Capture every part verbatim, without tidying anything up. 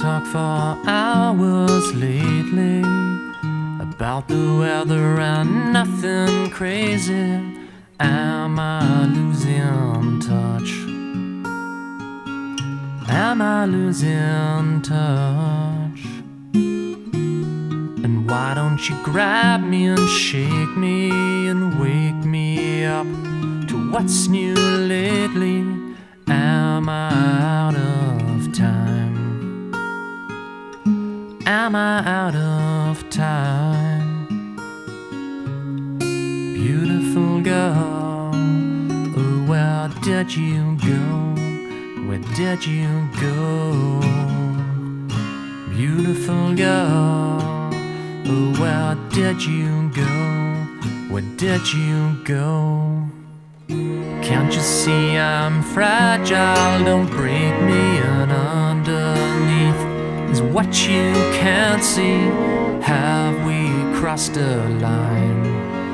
talk for hours lately about the weather and nothing crazy. Am I losing touch? Am I losing touch? And why don't you grab me and shake me and wake me up to what's new lately? Am I out of time? Am I out of time? Beautiful girl, oh, where did you go? Where did you go? Beautiful girl, oh, where did you go? Where did you go? Can't you see I'm fragile? Don't break me, and underneath is what you can't see. Have we crossed a line?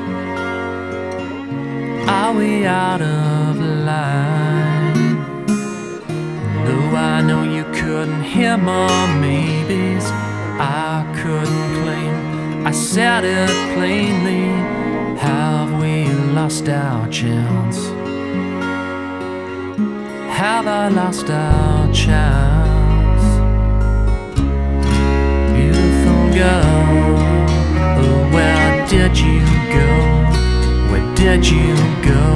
Are we out of line? Though I know you couldn't hear my maybes, I couldn't claim I said it plainly. Have we lost our chance? Have I lost our chance? Beautiful girl, oh, where did you go? Where did you go?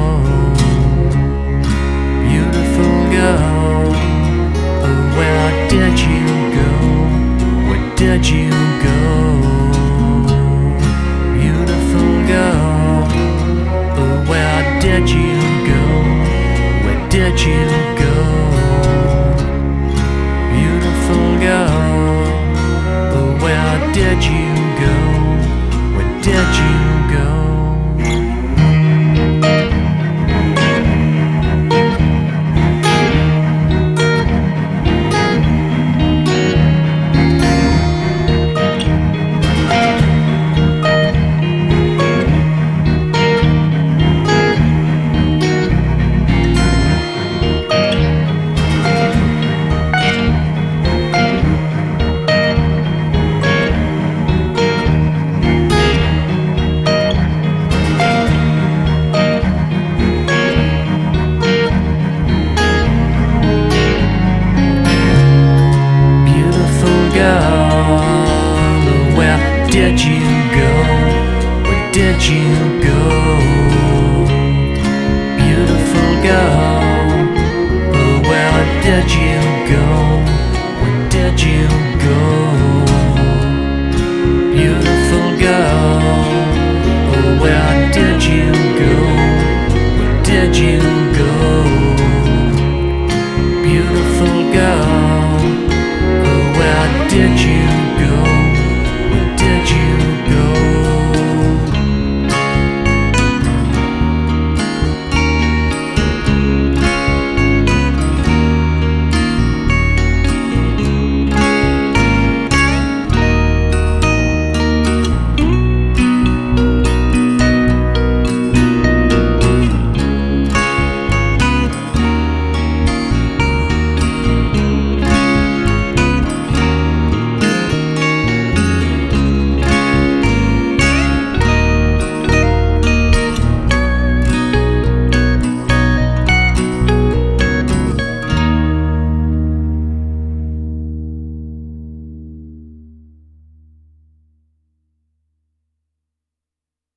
Beautiful girl, oh, where did you go? Where did you go? Beautiful girl, oh, where did you go? Where did you go? Beautiful girl, oh, where did you go? Where did you go? Where did you go? Where did you go? Beautiful girl, oh, where did you go? Where did you go? Beautiful girl, oh, where did you go? Where did you go?